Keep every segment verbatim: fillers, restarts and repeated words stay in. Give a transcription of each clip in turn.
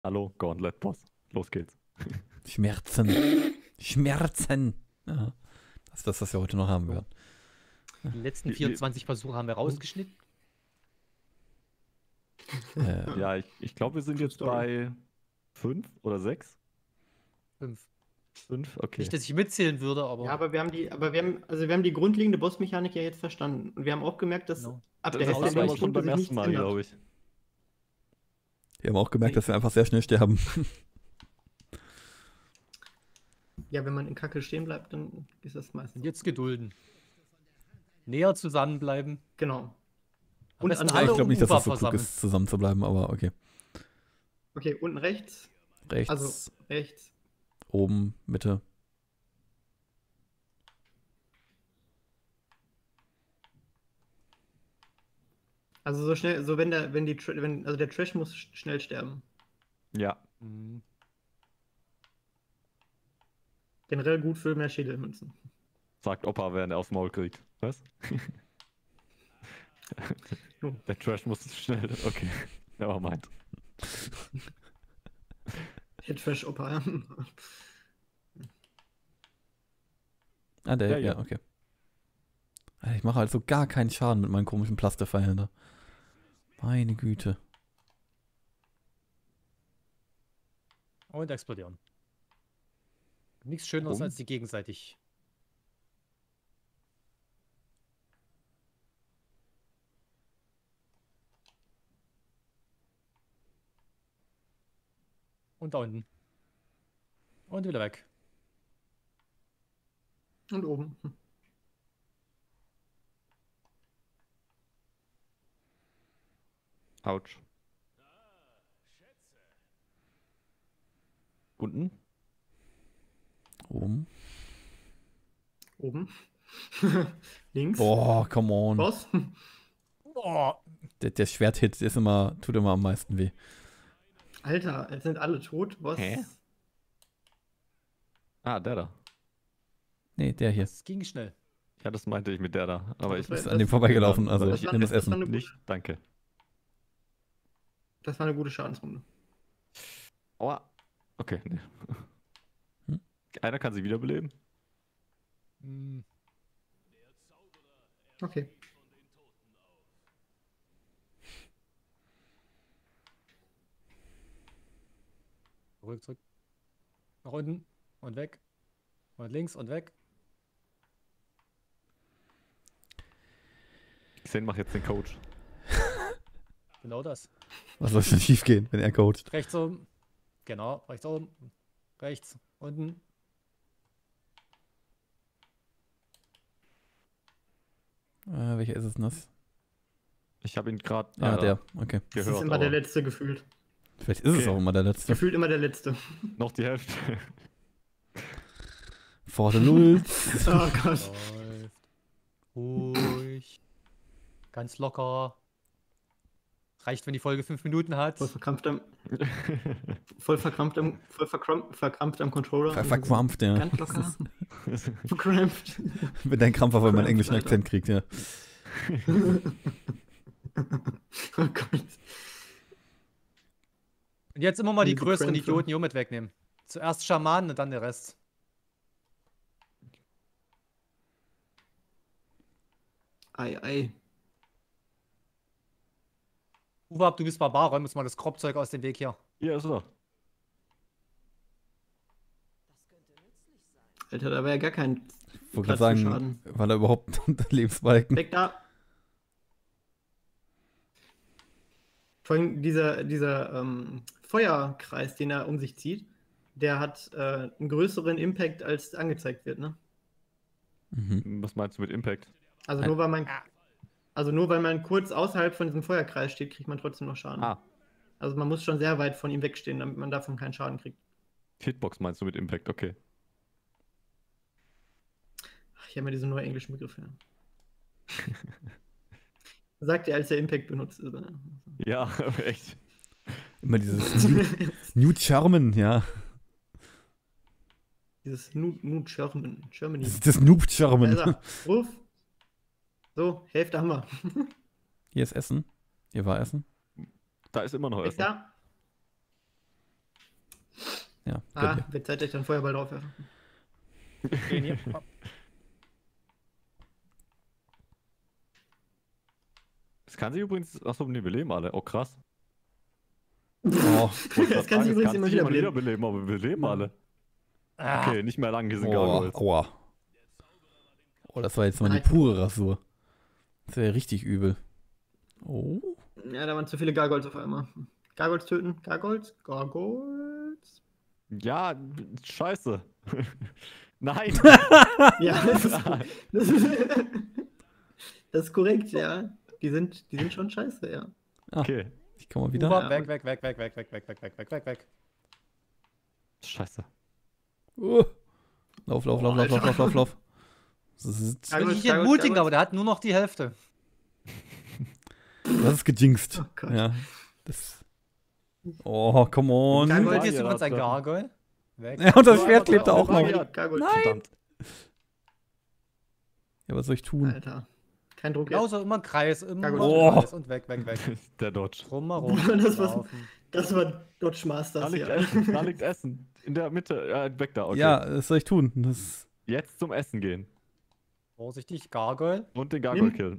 Hallo, Gauntlet Boss. Los geht's. Schmerzen. Schmerzen. Ja. Das ist das, was wir heute noch haben werden. Die letzten Wie- wie- vierundzwanzig Versuche haben wir rausgeschnitten. Äh, Ja, ich, ich glaube, wir sind True jetzt Story. bei fünf oder sechs. Fünf. Fünf, okay. Nicht, dass ich mitzählen würde, aber. Ja, aber wir haben die, aber wir haben, also wir haben die grundlegende Bossmechanik ja jetzt verstanden. Und wir haben auch gemerkt, dass Genau. ab das der das Hälfte hatten wir der aber schon Punkte beim sich ersten nichts Mal, ändert. glaube ich. wir haben auch gemerkt, dass wir einfach sehr schnell sterben. Ja, wenn man in Kacke stehen bleibt, dann ist das meistens. Und jetzt gedulden. Näher zusammenbleiben. Genau. Am Und besten an- Ja, ich alle glaube um nicht, dass Ufer es so klug versammeln. ist, zusammen zu bleiben, aber okay. Okay, unten rechts. Rechts, Also rechts. oben, Mitte. Also so schnell, so wenn der, wenn die, Tra- wenn, also der Trash muss sch- schnell sterben. Ja. Mhm. Generell gut für mehr Schädelmünzen. Sagt Opa, während er aufs Maul kriegt. Was? Jo. Der Trash muss schnell. Okay. Nevermind. Der Trash Opa, ja. Ah, der, Ja, ja, ja. okay. Alter, ich mache halt so gar keinen Schaden mit meinen komischen Plasterpfeilen da. Meine Güte. Und explodieren. Nichts Schöneres Warum? als die gegenseitig. Und da unten. Und wieder weg. Und oben. Autsch. Unten? Oben. Oben. Links. Boah, come on. Boss. Oh, Der, der Schwerthit ist immer, tut immer am meisten weh. Alter, jetzt sind alle tot. Boss. Hä? Ah, der da. Nee, der hier. es ging schnell. Ja, das meinte ich mit der da. Aber ich Das Ist war- an dem das- vorbeigelaufen, also das ich war- nehme das das war Essen. eine- nicht. Danke. Das war eine gute Schadensrunde. Aua. Okay, nee. Hm? Einer kann sie wiederbeleben. Hm, Okay. zurück, zurück. Nach unten und weg. Und links und weg. Xen macht jetzt den Coach. Genau das. Was soll schon schief gehen, wenn er coacht? Rechts oben. Genau, rechts oben. Rechts, unten. Äh, welcher ist es denn das? Ich habe ihn gerade Ah, der, okay. Das gehört. ist immer der aber letzte gefühlt. Vielleicht ist es Okay. auch immer der letzte. Gefühlt immer der letzte. noch die Hälfte. Vor der Null. Oh Gott. Läuft. Ruhig. Ganz locker. Reicht, wenn die Folge fünf Minuten hat. Voll verkrampft am, voll verkrampft am, voll verkrampft, verkrampft am Controller. Ver verkrampft, ja. Ganz locker. Verkrampft. Wenn dein Krampf auf einmal einen englischen Alter. Akzent kriegt, ja. Oh Gott. Und jetzt immer mal die Diese größeren Krämpfe. Idioten hier mit wegnehmen. Zuerst Schamanen und dann der Rest. Ei, ei. Uwe, du bist Barbar, räum uns mal das Kropfzeug aus dem Weg hier. Hier ist er. Alter, da war ja gar kein Ich wollte Platz gerade für sagen, Schaden. war da überhaupt Lebensbalken? Weg da. Vor allem dieser, dieser ähm, Feuerkreis, den er um sich zieht, der hat äh, einen größeren Impact, als angezeigt wird, ne? Mhm. Was meinst du mit Impact? Also Ein- nur weil man also nur weil man kurz außerhalb von diesem Feuerkreis steht, kriegt man trotzdem noch Schaden. Ah, Also man muss schon sehr weit von ihm wegstehen, damit man davon keinen Schaden kriegt. Hitbox meinst du mit Impact, okay. Ach, ich habe mir diese neue englischen Begriffe. Sagt er, als er Impact benutzt. ist, ne? Ja, echt. Immer dieses New, New Charmen, ja. Dieses Nu Nu German, Germany. Das ist das Noob Da Charmen. ist er. Ruf. So, Hälfte haben wir. Hier ist Essen. Hier war Essen. Da ist immer noch Weg Essen. da. Ja, Ah, gönn dir. wird Zeit, dass ich dann Feuerball drauf werfe. Den hier. Das kann sich übrigens. Achso, nee, wir leben alle. Oh, krass. Oh, Das kann sich übrigens immer wieder beleben. wiederbeleben, aber wir leben Ja. alle. Ah, Okay, nicht mehr lang, diese oh, Gargoyles. aua. Oh, das war jetzt mal die Nein. pure Rasur. Das wäre ja richtig übel. Oh. Ja, da waren zu viele Gargoyles auf einmal. Gargoyles töten. Gargoyles? Gargoyles? Ja, scheiße. Nein! Ja, das ist, das ist, das ist korrekt, ja. Die sind, die sind schon scheiße, ja. Okay, Ich komme mal wieder. Uwe, Ja. weg, weg, weg, weg, weg, weg, weg, weg, weg, weg, weg, weg. scheiße. Uh. Lauf, lauf, lauf, lauf, lauf, lauf, lauf, lauf. Zzz. Will Gargoyles, ich Gargoyles, entmutigen, Gargoyles. aber der hat nur noch die Hälfte. Das ist gejinxt. Oh Gott. Ja. Das. Oh, come on. Gargoyle- Wollt Gargoyle ihr übrigens ein hat- Gargoyle? Weg. Ja, und das Ja, Schwert aber- klebt da auch aber- noch. ja. Gargoyles. Verdammt. Ja, was soll ich tun? Alter. Kein Druck Genau jetzt. so immer im Kreis, immer im Gargoyle. Kreis und weg, weg, weg. Der Dodge. Drumherum. Das war's. laufen. Das war Dodge Da Masters, liegt ja. Essen. Da liegt Essen. In der Mitte. Ja, weg da. Okay. Ja, was soll ich tun? Das. Jetzt zum Essen gehen. Vorsichtig, Gargoyle. Und den Gargoyle Nimm. killen.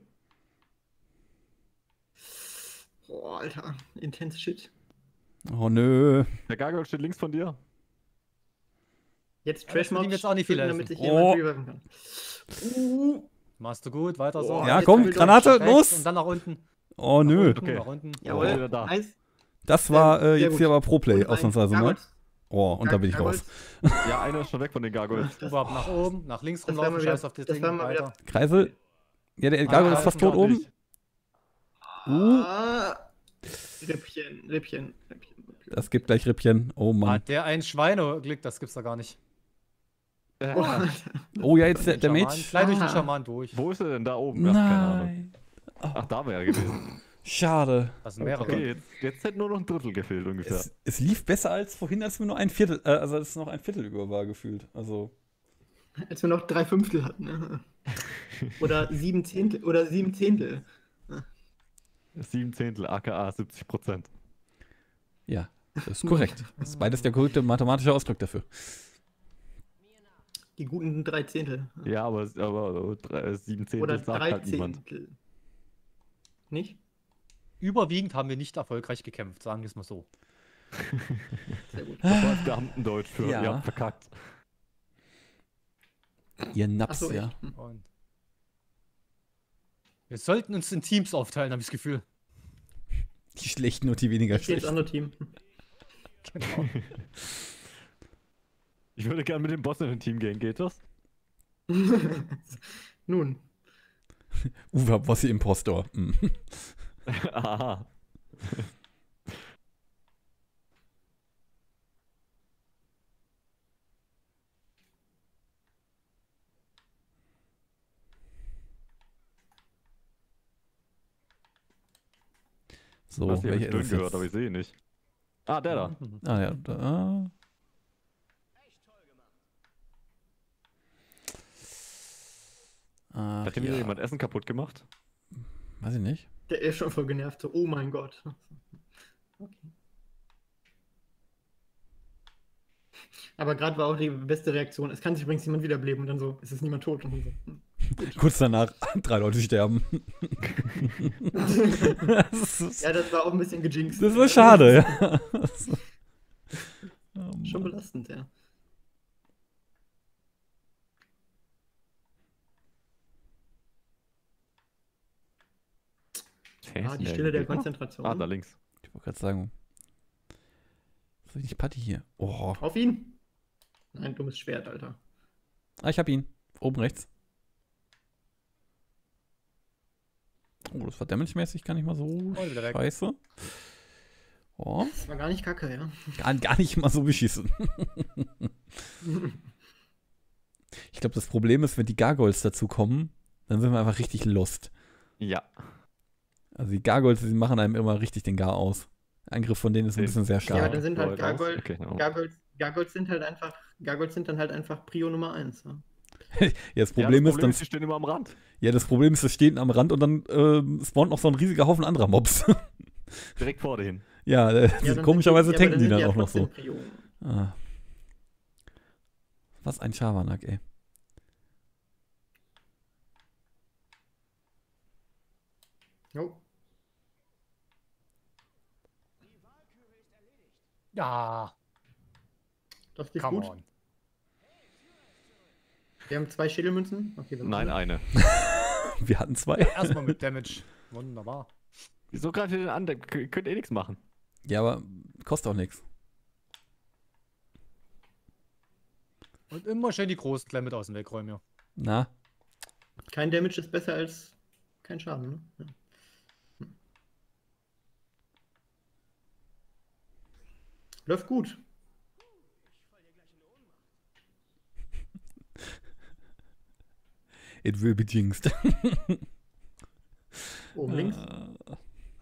Boah, Alter. Intense Shit. Oh, nö. Der Gargoyle steht links von dir. Jetzt Ja, das Trash wird ihm Mobs jetzt auch nicht viel töten, damit helfen. sich Oh. jemand reviven kann. Uh. Machst du gut, weiter so. Boah, Ja, jetzt komm, will Granate, Dodge. Rechts los! Und dann nach unten. Oh, nö. Nach unten, Okay. nach unten. Jawohl. wieder da. Nice. Das war äh, Sehr jetzt gut. hier aber Pro-Play, Und rein. ausnahmsweise, ne? Gargoyles. Oh, und da bin ich Gargoyles. raus. Ja, einer ist schon weg von den Gargoyles. Das- Überhaupt nach oben, nach links Das werden rumlaufen, wir wieder- scheiß auf das das Ding, werden wir wieder- weiter. Kreisel. Ja, der Ah, Gargoyle ist das fast kann tot oben. nicht. Uh, Ah. Rippchen, Rippchen, Rippchen. Rippchen. das gibt gleich Rippchen. Oh, Mann. Hat der ein Schweineglück, das gibt's da gar nicht. Äh, Boah, Alter. Oh, ja, jetzt der, der Schaman, Mage. Gleich durch den Ah. Schaman durch. Wo ist er denn da oben? Ach, keine Ahnung. Nein. Ach, da wäre er gewesen. Schade. Das sind mehrere. Okay, jetzt, jetzt hätte nur noch ein Drittel gefehlt ungefähr. Es, es lief besser als vorhin, als wir nur ein Viertel, äh, also als es noch ein Viertel über war gefühlt. Also, Als wir noch drei Fünftel hatten. Ne? Oder sieben Zehntel. Oder sieben Zehntel. Sieben Zehntel, aka siebzig Prozent. ja, das ist korrekt. Das ist beides der korrekte mathematische Ausdruck dafür. Die guten drei Zehntel. Ja, aber, aber drei, sieben Zehntel Oder sagt drei halt niemand. Zehntel. Nicht? Überwiegend haben wir nicht erfolgreich gekämpft, sagen wir es mal so. Sehr gut. Das war Beamtendeutsch für, Ja. ihr habt verkackt. Ihr Naps, Achso, ja. echt? Hm. Und wir sollten uns in Teams aufteilen, habe ich das Gefühl. Die Schlechten und die weniger Ich gehe ins schlechten. andere Team. Genau. Ich würde gerne mit dem Boss in ein Team gehen, geht das? Nun. Uwe, Bossi Impostor. Hm. Aha. So, Was, ich habe welcher Stimmen ist gehört, jetzt? aber ich sehe ihn nicht. Ah, der da. Ah ja, da. Ach, Hat hier wieder ja. jemand Essen kaputt gemacht? Weiß ich nicht. Der ist schon voll genervt. So, oh mein Gott. Okay. Aber gerade war auch die beste Reaktion. Es kann sich übrigens niemand wiederbeleben und dann so, es ist niemand tot. Und dann so, hm. Kurz danach, drei Leute sterben. das, ist, Ja, das war auch ein bisschen gejinxt. das war schade, ja. Oh, Schon Mann. belastend, ja. Ah, die Stille der Konzentration. Ah, da links. Ich wollte gerade sagen. Was ist die Patti hier? Oh. Auf ihn! Nein, dummes Schwert, Alter. Ah, ich hab ihn. Oben rechts. Oh, das war damage-mäßig gar nicht mal so wieder weg. scheiße. Oh, Das war gar nicht kacke, ja. gar, gar nicht mal so beschissen. Ich glaube, das Problem ist, wenn die Gargoyles dazu kommen, dann sind wir einfach richtig lost. Ja. Also die Gargoyles, die machen einem immer richtig den Gar aus. Der Angriff von denen ist ein bisschen sehr Ja, stark. dann sind halt Raus. Gargoyle, Okay, ja. Gargoyles, Gargoyles sind halt einfach, Gargoyles sind dann halt einfach Prio Nummer eins. Ja. Ja, das Ja, Problem das ist, dann, sie stehen immer am Rand. ja, das Problem ist, das stehen am Rand und dann ähm, spawnt noch so ein riesiger Haufen anderer Mobs. Direkt vor denen. ja, äh, Ja, dann komischerweise sind die- ja, tanken die aber dann sind auch noch so. trotzdem Prio. Ah, Was ein Schabernack, ey. Jo. Ja, Das geht come gut. on. Wir haben zwei Schädelmünzen. Okay, wir haben Nein, alle. eine. Wir hatten zwei. Erstmal mit Damage. Wunderbar. Wieso greift ihr den an? Der k- könnt eh nichts machen. Ja, aber kostet auch nichts. Und immer schön die großen Klemmen aus dem Weg räumen, ja. Na, Kein Damage ist besser als kein Schaden, ne? Ja. Hm. Läuft gut. it will be jinxed. Oben links. Äh,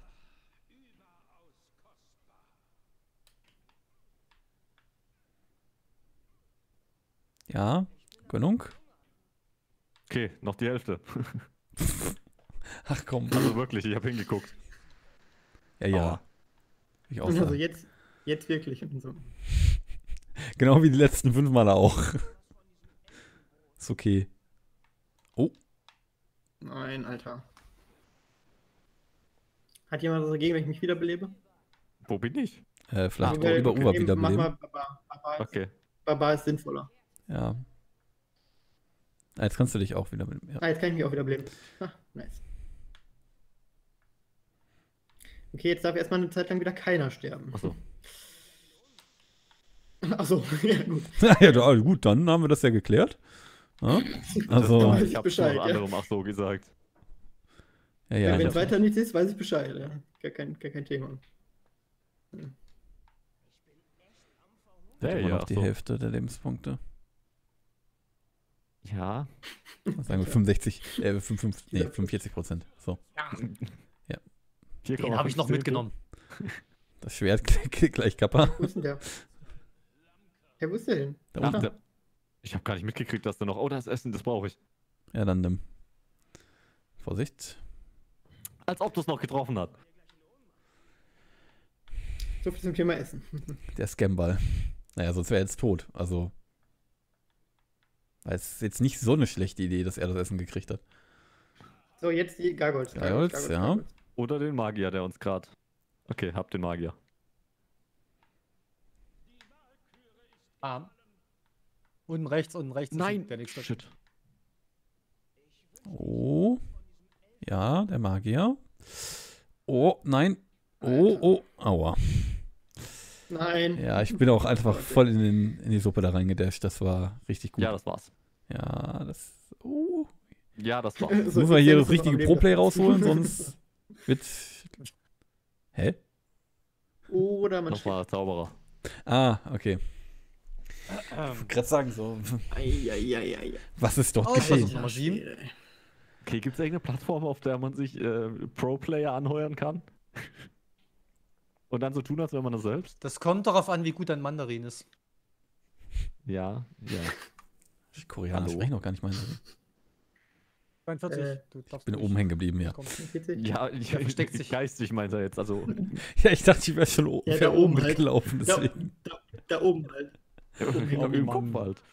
Ja, Gönnung. Okay, noch die Hälfte. Ach komm. Also wirklich, ich habe hingeguckt. Ja, ja. Aua. Ich auch Also sagen. jetzt, jetzt wirklich. Und so. Genau wie die letzten fünf Male auch. Ist okay. Nein, Alter. Hat jemand was dagegen, wenn ich mich wiederbelebe? Wo bin ich? Äh, vielleicht Ach, auch über Okay, Uwe mach wiederbeleben. mal Baba. Baba, ist, Okay. Baba ist sinnvoller. Ja. Ah, jetzt kannst du dich auch wiederbeleben. Ja. Ah, jetzt kann ich mich auch wiederbeleben. Ah, nice. Okay, jetzt darf erstmal eine Zeit lang wieder keiner sterben. Achso. Achso, ja gut. ja, da- gut, dann haben wir das ja geklärt. Ja? Also, weiß Ich ich habe Bescheid, nur ja. anderem ach so gesagt. ja, ja. Wenn das- weiter nichts ist, weiß ich Bescheid. Ja. Gar, kein, gar kein Thema. hat Hey, immer ja, noch die so. Hälfte der Lebenspunkte. Ja. Was sagen wir, fünfundsechzig, äh, fünfundfünfzig, nee, fünfundvierzig Prozent. So, Hier Den habe ich noch mitgenommen. das Schwert gleich Kappa. Wo ist denn der? Ja, wo ist der hin? Da Ach, unten. der, ich habe gar nicht mitgekriegt, dass da noch. Oh, das Essen, das brauche ich. Ja, dann nimm. Vorsicht. Als ob das noch getroffen hat. So viel zum Thema Essen. Der Scamball. Naja, sonst wäre er jetzt tot. Also. Es ist jetzt nicht so eine schlechte Idee, dass er das Essen gekriegt hat. So, jetzt die Gargoyles. Gargoyles, ja. Oder den Magier, der uns gerade. Okay, hab den Magier. Ah. Unten rechts, unten rechts. ist Nein! Der nächste. Shit. Oh. Ja, der Magier. Oh, nein. Oh, oh. Aua. Nein. Ja, ich bin auch einfach voll in, den, in die Suppe da reingedasht. Das war richtig gut. Ja, das war's. Ja, das. Oh. Ja, das war's. So, Jetzt müssen wir jetzt hier ist das es richtige am Leben. Pro-Play rausholen, sonst wird. Hä? Oder man Nochmal Zauberer. Ah, okay. Ähm, Gerade sagen so. Eieieiei. Was ist dort Oh, geschehen? Nummer sieben. Okay, gibt es irgendeine Plattform, auf der man sich äh, Pro-Player anheuern kann? Und dann so tun, als wäre man das selbst? Das kommt darauf an, wie gut dein Mandarin ist. Ja, ja. Die Koreaner Hallo? sprechen noch gar nicht meine. zweiundvierzig. Äh, du darfst Ich bin durch. oben hängen geblieben, ja. Komm. vierzig? Ja, ich, Der versteckt sich. geistig meint er jetzt. Also, Ja, ich dachte, ich wäre schon o- Ja, wär da oben oben halt. mitgelaufen, Da, deswegen. da, da oben halt. im, im Mann. Kopf halt.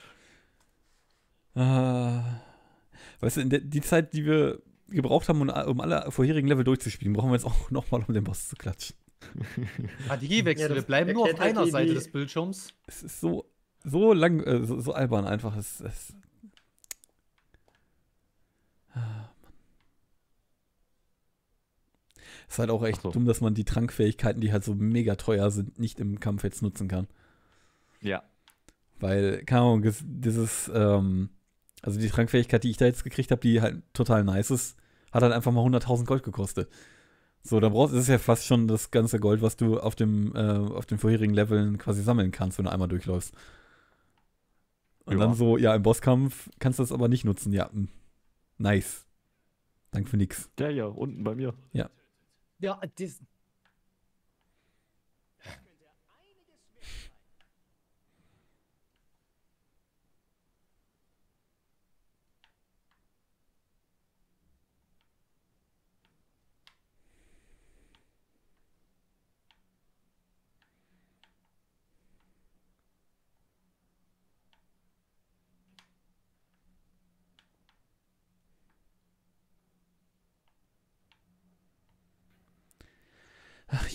Ah. Weißt du, in der, die Zeit, die wir gebraucht haben, um, um alle vorherigen Level durchzuspielen, brauchen wir jetzt auch nochmal, um den Boss zu klatschen. Strategiewechsel. Ja, das Wir bleiben nur auf erklärt halt einer die- Seite die- des Bildschirms. Es ist so, so lang, äh, so, so albern einfach. Es, es, Ah, Mann. Es ist halt auch echt Ach so. dumm, dass man die Trankfähigkeiten, die halt so mega teuer sind, nicht im Kampf jetzt nutzen kann. Ja. Weil, keine Ahnung, das- dieses, ähm, also die Trankfähigkeit, die ich da jetzt gekriegt habe, die halt total nice ist, hat halt einfach mal hunderttausend Gold gekostet. So, da brauchst, das ist ja fast schon das ganze Gold, was du auf dem, äh, auf den vorherigen Leveln quasi sammeln kannst, wenn du einmal durchläufst. Und Ja. dann so, ja, im Bosskampf kannst du das aber nicht nutzen. Ja, mm, nice. Dank für nix. Der hier, unten bei mir. Ja, das,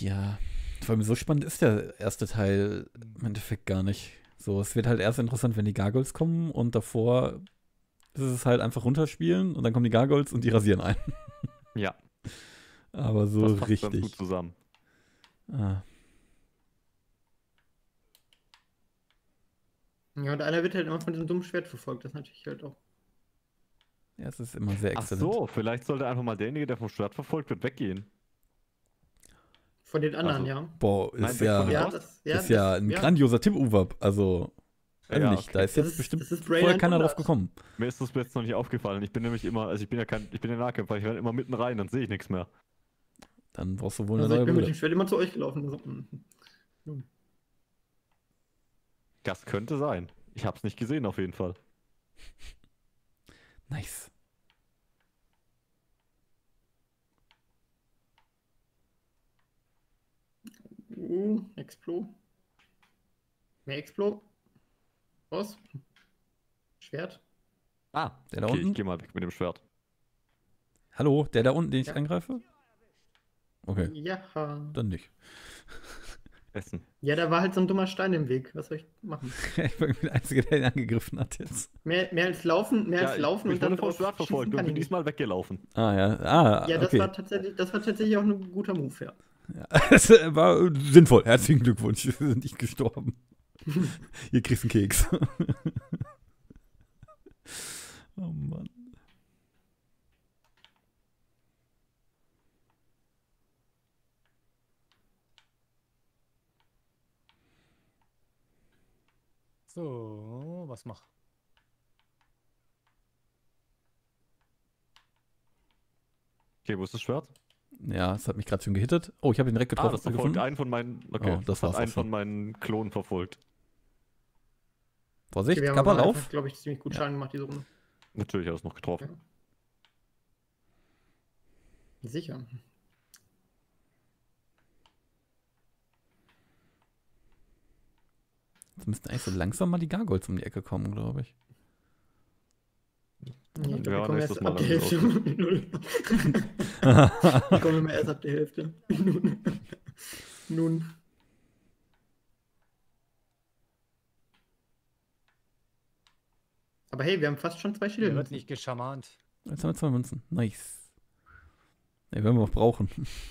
Ja, vor allem so spannend ist der erste Teil im Endeffekt gar nicht. So, es wird halt erst interessant, wenn die Gargoyles kommen und davor ist es halt einfach runterspielen und dann kommen die Gargoyles und die rasieren ein. Ja, Aber so das passt ganz gut richtig. zusammen. Ah, Ja, und einer wird halt immer von diesem dummen Schwert verfolgt. Das ist natürlich halt auch. ja, es ist immer sehr Ach exzellent. so, vielleicht sollte einfach mal derjenige, der vom Schwert verfolgt wird, weggehen. Von den anderen, Also, ja. Boah, Nein, ist weg ja, von dem Ja, Boss? das, ja, ist ja das, ein ja. grandioser Tipp-Uwab. Also, weiß Ja, nicht, da okay. ist Das jetzt ist- bestimmt das ist Brain vorher keiner drauf hundert. gekommen. Mir ist das jetzt noch nicht aufgefallen. Ich bin nämlich immer, also ich bin ja kein, ich bin ja Nahkämpfer, ich renne immer mitten rein, dann sehe ich nichts mehr. Dann brauchst du wohl eine Also ich neue bin mit Brille. dem Schwert immer zu euch gelaufen. Also, mm. Nun. Das könnte sein. Ich hab's nicht gesehen auf jeden Fall. Nice. Uh, Explo. Mehr Explo. Raus. Schwert. Ah, Der da okay, unten? ich geh mal weg mit dem Schwert. Hallo, der da unten, den ich Ja. angreife? Okay, Ja. dann nicht. Essen. Ja, da war halt so ein dummer Stein im Weg. Was soll ich machen? Ich bin der Einzige, der ihn angegriffen hat jetzt. Mehr, mehr als laufen, mehr als ich- laufen ich und dann wurde vom drauf Schwert schießen verfolgt kann und ich bin nicht. diesmal weggelaufen. Ah ja, ah, Ja, das okay. war tatsächlich, das war tatsächlich auch ein guter Move, ja. Ja, das war sinnvoll. Herzlichen Glückwunsch, wir sind nicht gestorben. Ihr kriegst einen Keks. Oh Mann. So, was mach? Okay, wo ist das Schwert? Ja, es hat mich gerade schon gehittet. Oh, ich habe ihn direkt Ah, getroffen. das verfolgt einen von meinen. Okay, Oh, das das war's hat auch einen von schon. meinen Klonen verfolgt. Vorsicht, Okay, wir haben Kappa, aber lauf. einfach, glaube ich, ziemlich gut Ja. Schaden gemacht, diese Runde. Natürlich hat er es noch getroffen. Sicher. Jetzt müssten eigentlich so langsam mal die Gargoyles um die Ecke kommen, glaube ich. Ja, Ja, ich glaube, wir kommen nächstes erst Mal ab der dann Hälfte. ist Null. Wir kommen immer erst ab der Hälfte. Nun. Nun. Aber hey, wir haben fast schon zwei Der Schilder. wird nicht geschamant. Jetzt haben wir zwei Münzen. Nice. Ne, werden wir auch brauchen.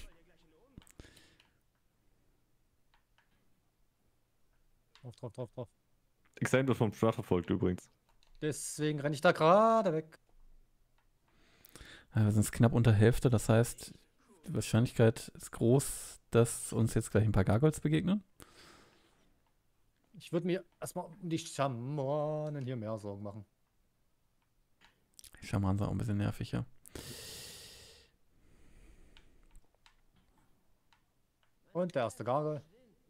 Drauf, drauf, drauf, drauf. Xain wird vom Schwert verfolgt übrigens. Deswegen renne ich da gerade weg. Ja, wir sind knapp unter Hälfte, das heißt, die Wahrscheinlichkeit ist groß, dass uns jetzt gleich ein paar Gargoyles begegnen. Ich würde mir erstmal um die Schamanen hier mehr Sorgen machen. Die Schamanen sind auch ein bisschen nervig, ja. Und der erste Gargoyle.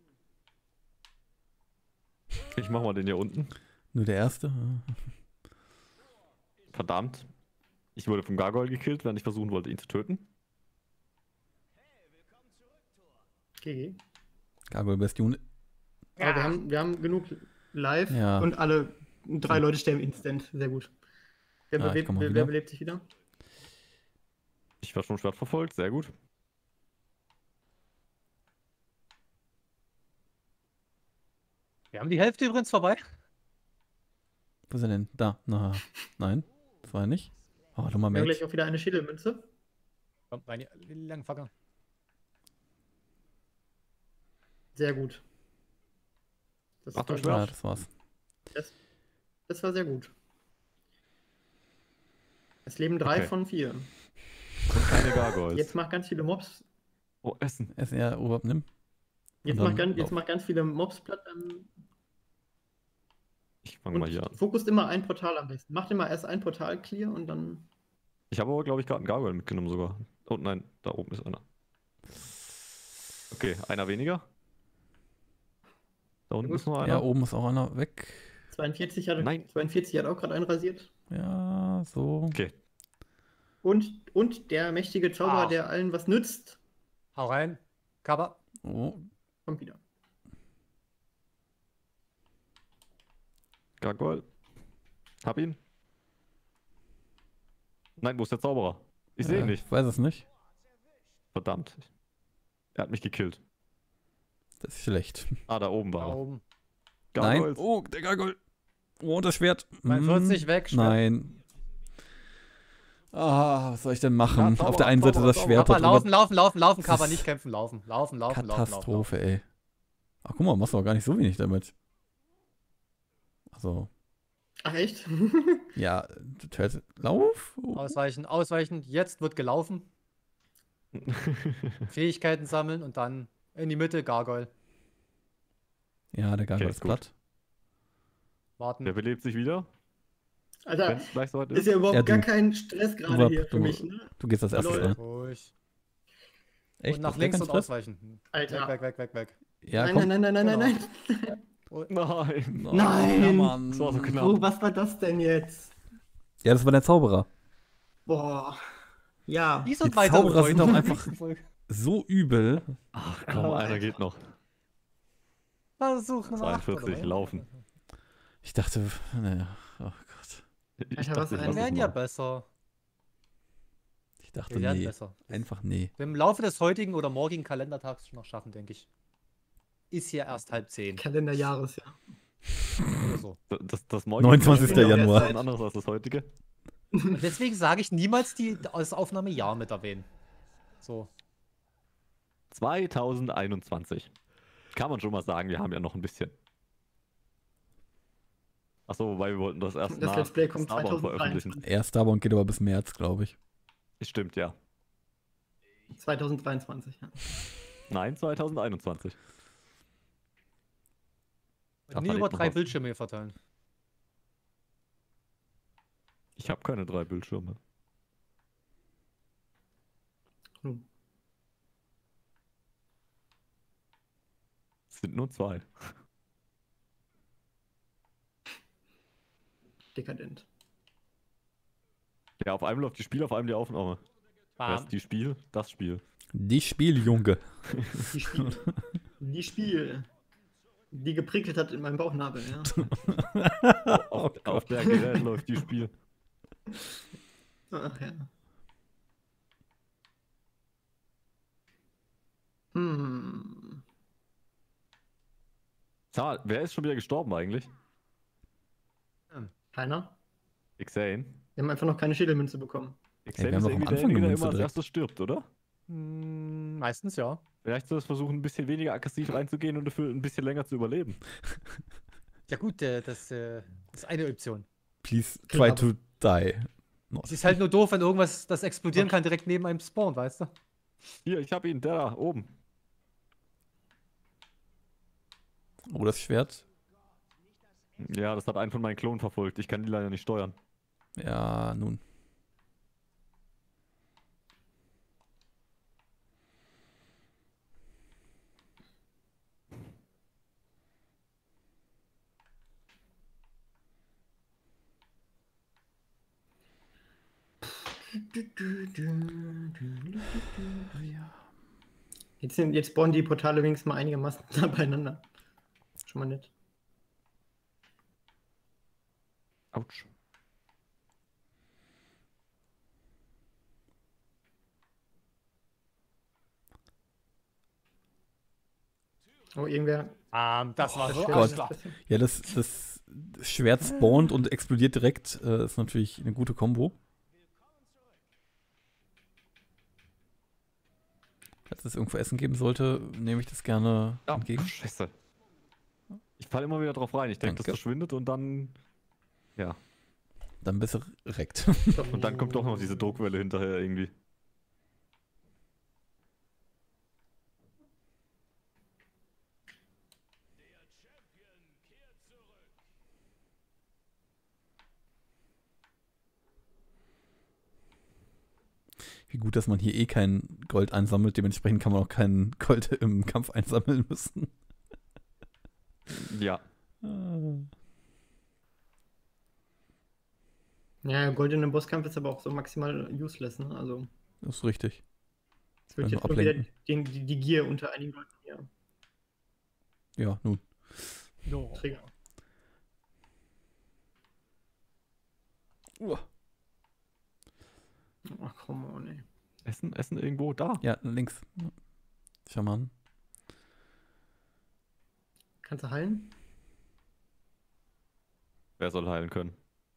Ich mach mal den hier unten. Nur der erste. ja. Verdammt. Ich wurde vom Gargoyle gekillt, während ich versuchen wollte, ihn zu töten. G G. Gargoyle Best Unit. Aber wir haben, wir haben genug live Ja. und alle drei Leute sterben instant. Sehr gut. Wer, Ja, ich belebt, komm mal wer, wieder. wer belebt sich wieder? Ich war vom Schwert verfolgt, sehr gut. Wir haben die Hälfte übrigens vorbei. Wo ist er denn? Da. Na, nein. Das war er nicht. Oh, du mal Wir haben Mage. gleich auch wieder eine Schädelmünze. Kommt rein, ihr langen Facker. Sehr gut. Das, Ach, das war, Ja, das war's. das war sehr gut. Es leben drei Okay. von vier. Und keine Gargoyles. Jetzt macht ganz viele Mobs. Oh, Essen. Essen, ja, Oberhaupt nimm. Jetzt Und macht, dann ganz, jetzt lauf. macht ganz viele Mobs platt. Ähm, Ich fange mal und hier an. fokust immer ein Portal am besten. Macht immer erst ein Portal clear und dann. Ich habe aber, glaube ich, gerade einen Gargoyle mitgenommen sogar. Oh nein, da oben ist einer. Okay, einer weniger. Da unten Gut. ist noch einer. Ja, oben ist auch einer weg. zweiundvierzig hat, Nein. zweiundvierzig hat auch gerade einen rasiert. Ja, so. Okay, Und, und der mächtige Zauber, Ach. der allen was nützt, Hau rein. Kappa. Oh, kommt wieder. Gargoyle. Hab ihn. Nein, wo ist der Zauberer? Ich sehe ja, ihn nicht. Ich weiß es nicht. Verdammt. Er hat mich gekillt. Das ist schlecht. Ah, da oben Da war er. oben. Nein. Gargoyles. Oh, der Gargoyle. Oh, das Schwert. dreiundvierzig Hm, weg, Schwert. Nein. Ah, was soll ich denn machen? Ja, Zauberer, Auf der einen Seite Zauberer, das Zauberer. Schwert, Kappa, da laufen, drüber laufen, laufen, laufen, Das Kappa, ist nicht kämpfen, laufen, laufen, laufen, laufen, laufen, laufen. Katastrophe, ey. Ach, guck mal, machst du auch gar nicht so wenig damit. Also, Ach, echt? ja, Turtle, Lauf? Oh. Ausweichen, ausweichen, jetzt wird gelaufen. Fähigkeiten sammeln und dann in die Mitte, Gargoyle. Ja, der Gargoyle Okay, ist gut. platt. Warten. Der belebt sich wieder, Alter, wenn es gleich soweit ist ist. ja überhaupt Ja, du. gar kein Stress gerade war- hier für du- mich, ne? Du gehst als erstes Lol. rein. Ruhig. Echt? Und nach Das wär links kein und Stress? ausweichen. Alter. Weg, weg, weg, weg, weg. Ja, nein, komm. nein, nein, nein, nein, nein, Oh, Nein. Oh, Nein. Ja, Mann. Das war so nein. knapp. Oh, was war das denn jetzt? Ja, das war der Zauberer. Boah. Ja. Dies Die und weitere Zauberer sind Folgen. doch einfach so übel. Ach komm, Oh, einer Alter. geht noch. Versuch Nummer acht, zweiundvierzig, oder? laufen. Ich dachte, naja, oh Gott. Ich Alter, dachte, was ich ein- Wir lass es werden ja mal. besser. Ich dachte, Wir werden nee. besser. Einfach nee. Wir im Laufe des heutigen oder morgigen Kalendertags schon noch schaffen, denke ich. Ist hier erst halb zehn Kalenderjahresjahr. oder so. Das, das morgige neunundzwanzigster Kalenderjahr Januar. ist ein anderes als das heutige. Und deswegen sage ich niemals die, das Aufnahmejahr mit erwähnen. So. zweitausendeinundzwanzig. Kann man schon mal sagen, wir haben ja noch ein bisschen. Achso, wobei wir wollten das erst Das nach Let's Play kommt Starbound zweitausenddreiundzwanzig. veröffentlichen. Er Starbound geht aber bis März, glaube ich. Stimmt, ja. zweitausenddreiundzwanzig, ja. Nein, zweitausendeinundzwanzig. Und Ach, nie da über lebt noch drei was. Bildschirme hier verteilen. Ich habe keine drei Bildschirme. Hm. Es sind nur zwei. Dekadent. Ja, auf einem läuft die Spiel, auf einem die Aufnahme. Bam. Das die Spiel, das Spiel. Die Spieljunge. Die Spiel. Die Spiel. Die geprickelt hat in meinem Bauchnabel, ja. Auf, auf der Gerät läuft die Spiel. Ach ja. Hm. Sag mal, wer ist schon wieder gestorben eigentlich? Keiner? Xane. Wir haben einfach noch keine Schädelmünze bekommen. Xane wir haben ist doch am irgendwie Anfang derjenige, der eine immer als Münze direkt. erstes stirbt, oder? Hm, meistens ja. Vielleicht soll es versuchen, ein bisschen weniger aggressiv reinzugehen und dafür ein bisschen länger zu überleben. Ja gut, äh, das, äh, das ist eine Option. Please Klar. try to die. Not. Es ist halt nur doof, wenn irgendwas, das explodieren kann, direkt neben einem Spawn, weißt du? Hier, ich hab ihn, der da, oben. Oh, das Schwert. Ja, das hat einen von meinen Klonen verfolgt. Ich kann die leider nicht steuern. Ja, nun. Jetzt, sind, jetzt spawnen die Portale wenigstens mal einigermaßen nah beieinander. Schon mal nett. Autsch. Oh, irgendwer. Ähm, das war so Gott. klar. Ja, das, das Schwert spawnt und explodiert direkt. Äh, ist natürlich eine gute Kombo. Falls es irgendwo Essen geben sollte, nehme ich das gerne Ja, entgegen. scheiße. Ich falle immer wieder drauf rein. Ich denke, das Danke. verschwindet und dann. Ja. Dann bist du direkt. Und dann kommt doch noch diese Druckwelle hinterher irgendwie. Wie gut, dass man hier eh kein Gold einsammelt. Dementsprechend kann man auch kein Gold im Kampf einsammeln müssen. Ja. Ja, Gold in einem Bosskampf ist aber auch so maximal useless, ne? Also, Das ist richtig. es wird Also jetzt nur wieder ablenken. den, die, die Gier unter einigen Leuten hier Ja, nun. No. triggern. Uh. Ach, come on, ey. Essen, Essen irgendwo da. Ja, links. Schau mal an. Kannst du heilen? Wer soll heilen können?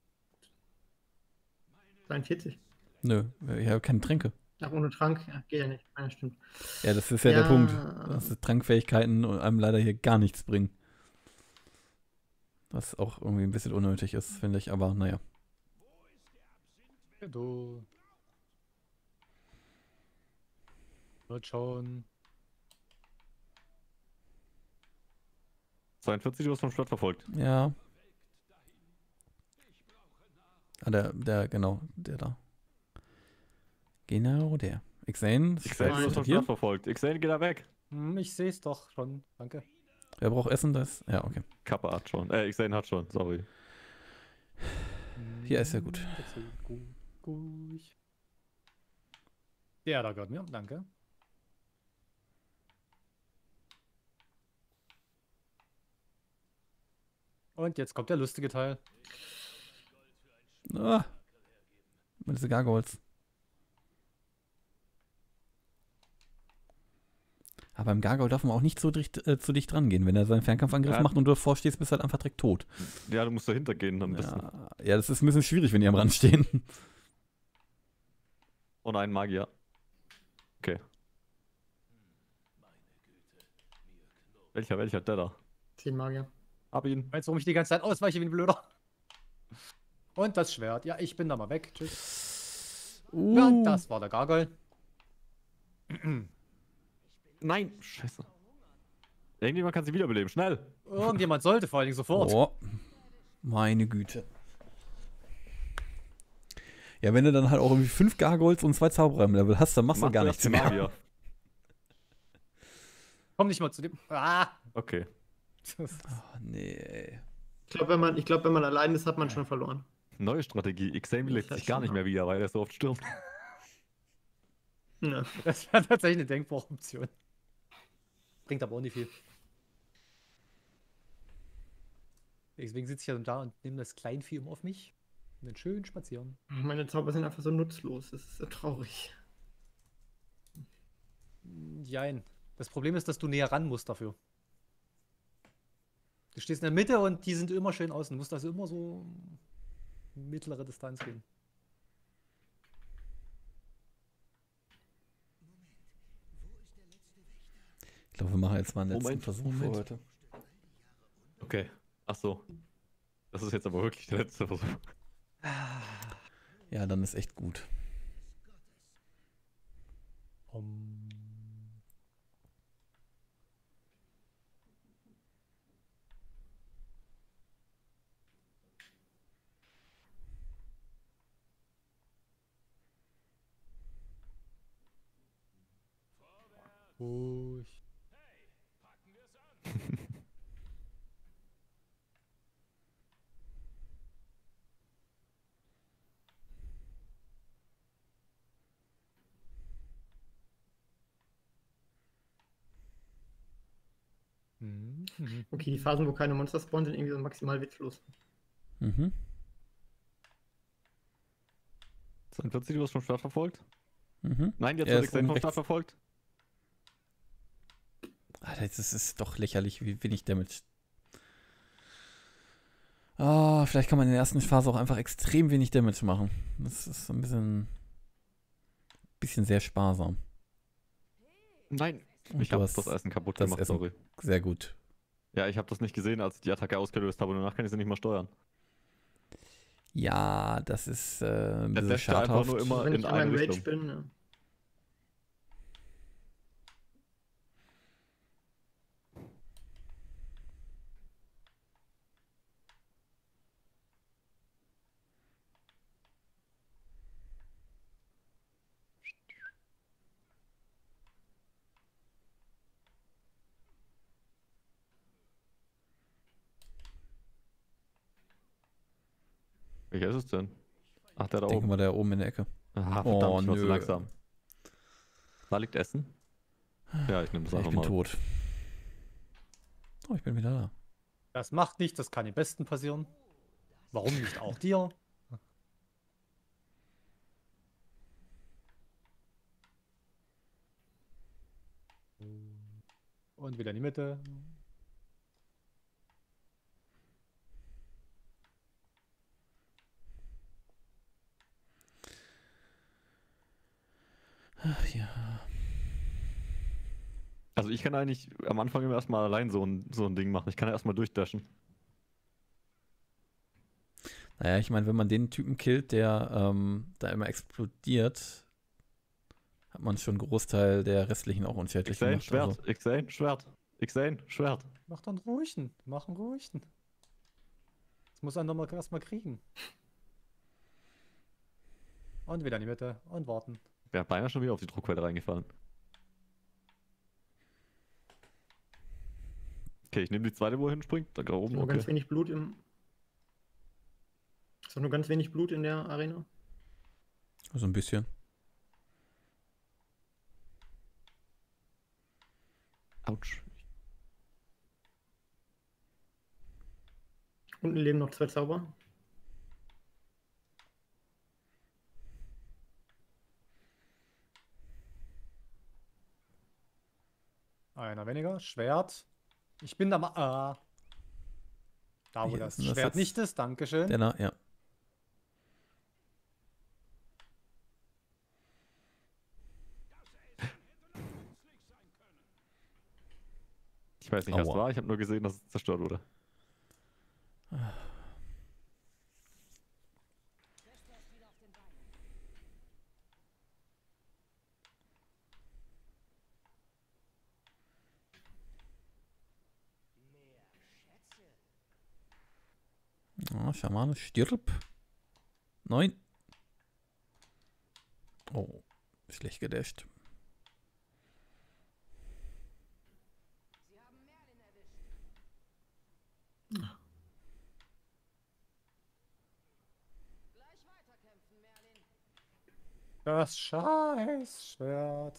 dreiundvierzig. Nö, ich habe keine Tränke. Ach, ohne Trank? Ja, geht ja nicht. Ja, stimmt. Ja, das ist ja, der Punkt. Dass die Trankfähigkeiten einem leider hier gar nichts bringen. Was auch irgendwie ein bisschen unnötig ist, finde ich, aber naja. Du. Wird schon. zweiundvierzig, du wirst vom Stadt verfolgt. Ja. Ah, der, der, genau, der da. Genau, der. Xane, Xane, du wirst vom hier. Stadt verfolgt. Xane, geh da weg. Hm, ich sehe es doch schon. Danke. Wer braucht Essen? Das? Ja, okay. Kappa hat schon. Äh, Xane hat schon, sorry. Hier ist ja gut. Hm, das ist gut, gut. Ja, da gehört mir. Danke. Und jetzt kommt der lustige Teil. Ah. Mit diese Gargoyles. Aber im Gargoyle darf man auch nicht so dicht, äh, zu dicht rangehen. Wenn er seinen Fernkampfangriff Ja. macht und du davor stehst, bist du halt einfach direkt tot. Ja, du musst dahinter gehen dann ein bisschen. Ja, ja, das ist ein bisschen schwierig, wenn die am Rand stehen. Oh nein, Magier. Okay. Welcher, welcher? Der da. zehn Magier. Hab ihn. Weißt du, warum ich die ganze Zeit ausweiche wie ein Blöder? Und das Schwert. Ja, ich bin da mal weg. Tschüss. Uh. Ja, und das war der Gargoyle. Nein, scheiße. Irgendjemand kann sie wiederbeleben, schnell. Irgendjemand sollte vor allen Dingen sofort. Oh, meine Güte. Ja, wenn du dann halt auch irgendwie fünf Gargoyles und zwei Zauberer im Level hast, dann machst du Mach gar zuerst nichts den mehr. Magier. Komm nicht mal zu dem. Ah! Okay. Oh, nee. Ich glaube, wenn, man- ich glaub, wenn man allein ist, hat man schon verloren. Neue Strategie. Xame lebt Das sich gar schon nicht mehr wieder, weil er so oft stirbt. Ja. Das wäre tatsächlich eine denkbare Option. Bringt aber auch nicht viel. Deswegen sitze ich ja da und nehme das Kleinvieh um auf mich. Und dann schön spazieren. Meine Zauber sind einfach so nutzlos. Das ist so traurig. Jein. Das Problem ist, dass du näher ran musst dafür. Du stehst in der Mitte und die sind immer schön außen. Du musst also immer so mittlere Distanz gehen. Ich glaube, wir machen jetzt mal einen letzten Moment, Versuch Moment. für heute. Okay. Ach so. Das ist jetzt aber wirklich der letzte Versuch. Ja, dann ist echt gut. Um. Ruhig. Mhm. Mhm. Okay, die Phasen, wo keine Monster spawnen, sind irgendwie so maximal witzlos. Mhm. zweiundvierzig, du wirst vom Stadt verfolgt? Mhm. Nein, jetzt Er wird ist Xane oben vom Stadt rechts. verfolgt. Alter, das ist doch lächerlich, wie wenig Damage. Ah, vielleicht kann man in der ersten Phase auch einfach extrem wenig Damage machen. Das ist ein bisschen, bisschen sehr sparsam. Nein. Und Ich du habe hast das Essen kaputt das gemacht, Essen. sorry. Sehr gut. Ja, ich habe das nicht gesehen, als ich die Attacke ausgelöst habe und danach kann ich sie nicht mehr steuern. Ja, das ist äh, ein Der bisschen dasht ja einfach schadhaft. nur immer Wenn in ich einmal eine im Rage Richtung. bin, ja. Welcher ist es denn? Ach, der da Ich denke oben. mal, der oben in der Ecke. Ah, verdammt, Oh, ich war zu nö. langsam. Da liegt Essen. Ja, ich nehme das Ich einfach bin mal. tot. Oh, ich bin wieder da. Das macht nichts, das kann dem Besten passieren. Warum nicht auch dir? Und wieder in die Mitte. Ach ja. Also ich kann eigentlich am Anfang immer erstmal allein so ein, so ein Ding machen. Ich kann ja erstmal durchdashen. Naja, ich meine, wenn man den Typen killt, der ähm, da immer explodiert, hat man schon einen Großteil der restlichen auch unschädlich Xane, gemacht. Schwert, Also, Xane, Schwert, Xane, Schwert. Mach dann ruhigen. Mach einen ruhigen. Das muss er nochmal erstmal kriegen. Und wieder in die Mitte. Und warten. Wäre beinahe schon wieder auf die Druckwelle reingefallen. Okay, ich nehme die zweite, wo er hinspringt. Da oben, Nur ganz okay. wenig Blut im. Ist doch nur ganz wenig Blut in der Arena. so ein bisschen. Autsch. Unten leben noch zwei Zauber. Einer weniger. Schwert. Ich bin da mal. Ah. Da, wo Wie das ist denn das Schwert jetzt? nicht ist. Dankeschön. Der na, ja. Ich weiß nicht, was Aua. war. Ich habe nur gesehen, dass es zerstört wurde. Oh, Schamane, stirb. Nein. Oh, schlecht gedasht. Das Scheiß-Schwert.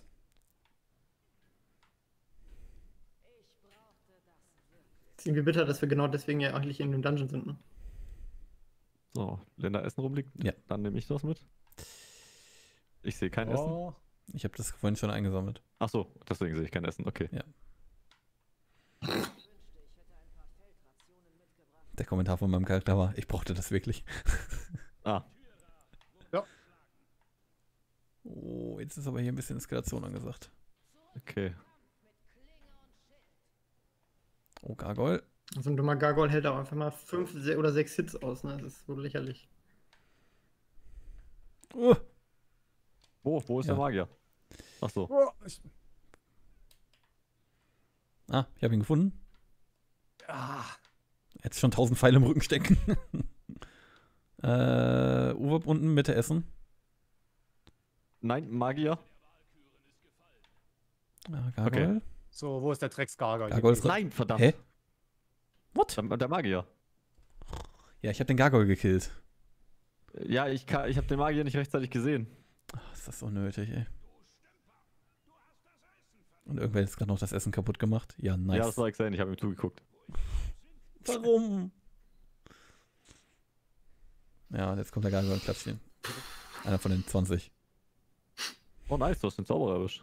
Ist irgendwie bitter, dass wir genau deswegen ja eigentlich in dem Dungeon sind. Ne? So, wenn da Essen rumliegt, Ja. dann nehme ich das mit. Ich sehe kein Essen. Oh. Ich habe das vorhin schon eingesammelt. Ach so, deswegen sehe ich kein Essen. Okay. Ja. Der Kommentar von meinem Charakter war, ich brauchte das wirklich. Ah, Oh, jetzt ist aber hier ein bisschen Eskalation angesagt. okay. Oh, Gargoyle. So ein dummer Gargoyle hält auch einfach mal fünf se- oder sechs Hits aus. Ne? Das ist wohl lächerlich. Oh, Wo, wo ist Ja. der Magier? Ach so. Oh, ich, ah, ich habe ihn gefunden. ah. Jetzt schon tausend Pfeile im Rücken stecken. äh, Uwe unten, Mitte essen. Nein, Magier. Ja, Gargoyle. So, wo ist der Drecksgargoyle? Gargoyle ist Nein, verdammt. Hä? What? Der, der Magier. Ja, ich habe den Gargoyle gekillt. Ja, ich, kann- ich habe den Magier nicht rechtzeitig gesehen. Ach, ist das unnötig, ey. Und irgendwer hat jetzt gerade noch das Essen kaputt gemacht. Ja, nice. Ja, das war Xane, ich habe ihm zugeguckt. Warum? Ja, und jetzt kommt der Gargoyle und klatscht ihn. Einer von den zwanzig. Oh nice, du hast den Zauberer erwischt.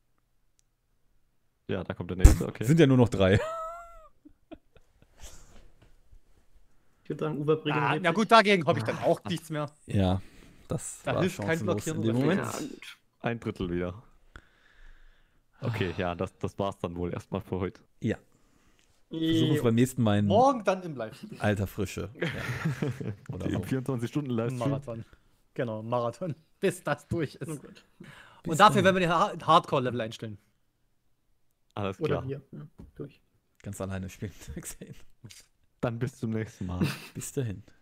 Ja, da kommt der nächste, okay. Sind ja nur noch drei. Ich würde sagen, Uwe bringt Ah, na gut, dagegen habe ich dann auch nichts mehr. Ja, das Da war hilft kein chancenlos Blockieren in dem oder Moment. Reflex. Ein Drittel wieder. Okay, ja, das, das war's dann wohl erstmal für heute. Ja, versuchen es beim nächsten Mal in Morgen dann im Live. alter Frische. Ja. Oder Die so. vierundzwanzig Stunden Livestream. Marathon. Genau, Marathon. Bis das durch ist. Oh Gott. Bis Und dafür dann. werden wir den Ha- Hardcore-Level einstellen. Alles Oder klar. wir. Ja, durch. Ganz alleine spielen. Dann bis zum nächsten Mal. Bis dahin.